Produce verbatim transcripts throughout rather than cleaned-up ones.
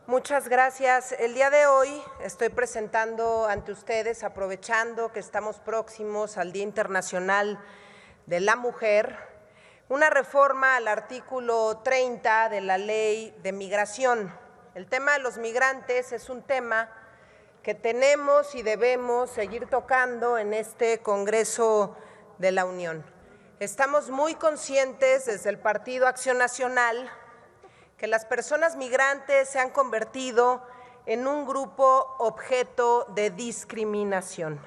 Muchas gracias. El día de hoy estoy presentando ante ustedes, aprovechando que estamos próximos al Día Internacional de la Mujer, una reforma al artículo treinta de la Ley de Migración. El tema de los migrantes es un tema que tenemos y debemos seguir tocando en este Congreso de la Unión. Estamos muy conscientes desde el Partido Acción Nacional que las personas migrantes se han convertido en un grupo objeto de discriminación,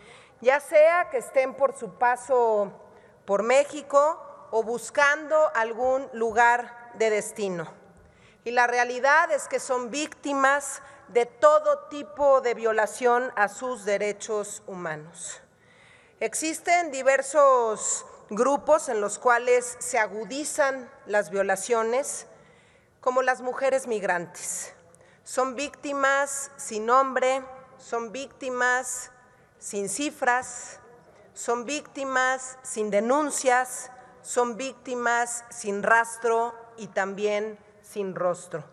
ya sea que estén por su paso por México o buscando algún lugar de destino. Y la realidad es que son víctimas de todo tipo de violación a sus derechos humanos. Existen diversos grupos en los cuales se agudizan las violaciones, como las mujeres migrantes. Son víctimas sin nombre, son víctimas sin cifras, son víctimas sin denuncias, son víctimas sin rastro y también sin rostro.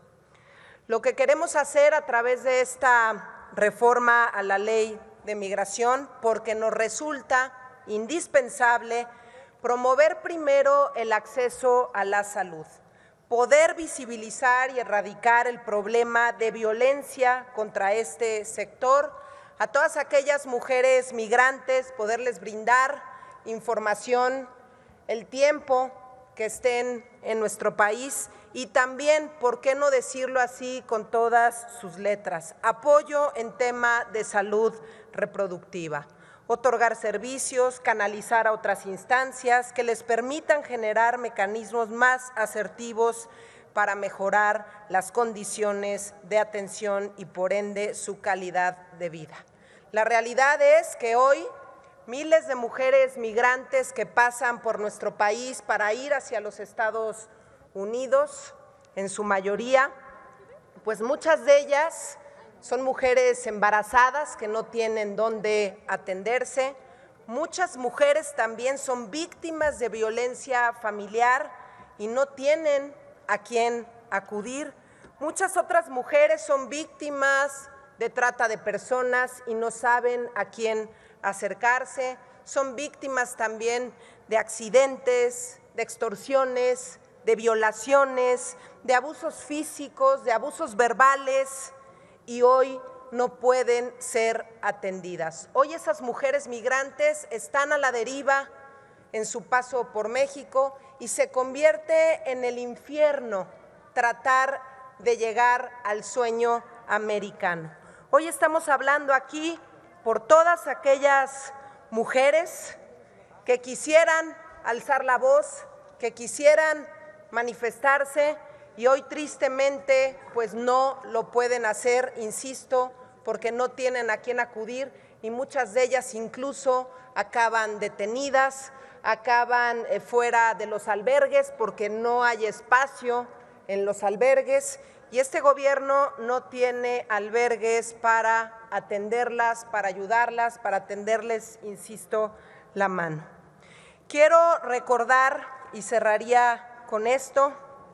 Lo que queremos hacer a través de esta reforma a la Ley de Migración, porque nos resulta indispensable promover primero el acceso a la salud, poder visibilizar y erradicar el problema de violencia contra este sector, a todas aquellas mujeres migrantes, poderles brindar información, el tiempo que estén en nuestro país y también, ¿por qué no decirlo así con todas sus letras?, apoyo en tema de salud reproductiva. Otorgar servicios, canalizar a otras instancias que les permitan generar mecanismos más asertivos para mejorar las condiciones de atención y por ende su calidad de vida. La realidad es que hoy miles de mujeres migrantes que pasan por nuestro país para ir hacia los Estados Unidos, en su mayoría, pues muchas de ellas son mujeres embarazadas que no tienen dónde atenderse. Muchas mujeres también son víctimas de violencia familiar y no tienen a quién acudir. Muchas otras mujeres son víctimas de trata de personas y no saben a quién acercarse. Son víctimas también de accidentes, de extorsiones, de violaciones, de abusos físicos, de abusos verbales, y hoy no pueden ser atendidas. Hoy esas mujeres migrantes están a la deriva en su paso por México y se convierte en el infierno tratar de llegar al sueño americano. Hoy estamos hablando aquí por todas aquellas mujeres que quisieran alzar la voz, que quisieran manifestarse, y hoy tristemente pues no lo pueden hacer, insisto, porque no tienen a quién acudir y muchas de ellas incluso acaban detenidas, acaban fuera de los albergues porque no hay espacio en los albergues y este gobierno no tiene albergues para atenderlas, para ayudarlas, para tenderles, insisto, la mano. Quiero recordar, y cerraría con esto,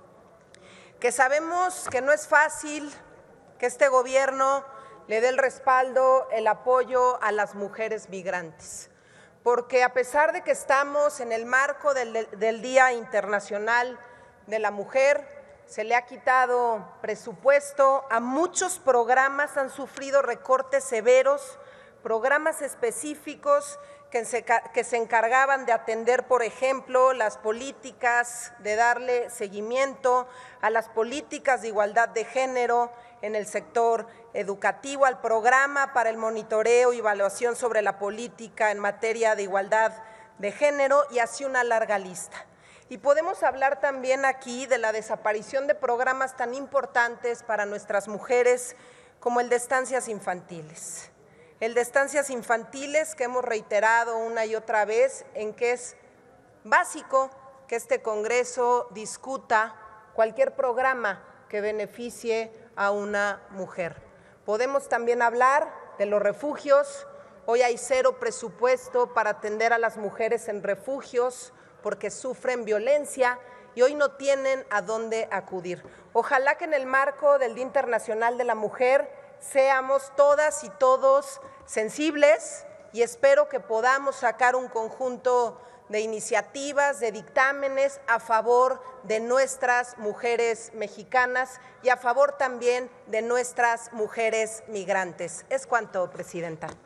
que sabemos que no es fácil que este gobierno le dé el respaldo, el apoyo a las mujeres migrantes, porque a pesar de que estamos en el marco del, del Día Internacional de la Mujer, se le ha quitado presupuesto a muchos programas, han sufrido recortes severos, programas específicos que se, que se encargaban de atender, por ejemplo, las políticas, de darle seguimiento a las políticas de igualdad de género en el sector educativo, al programa para el monitoreo y evaluación sobre la política en materia de igualdad de género y así una larga lista. Y podemos hablar también aquí de la desaparición de programas tan importantes para nuestras mujeres como el de estancias infantiles. El de estancias infantiles que hemos reiterado una y otra vez en que es básico que este Congreso discuta cualquier programa que beneficie a una mujer. Podemos también hablar de los refugios. Hoy hay cero presupuesto para atender a las mujeres en refugios porque sufren violencia y hoy no tienen a dónde acudir. Ojalá que en el marco del Día Internacional de la Mujer seamos todas y todos sensibles y espero que podamos sacar un conjunto de iniciativas, de dictámenes a favor de nuestras mujeres mexicanas y a favor también de nuestras mujeres migrantes. Es cuanto, Presidenta.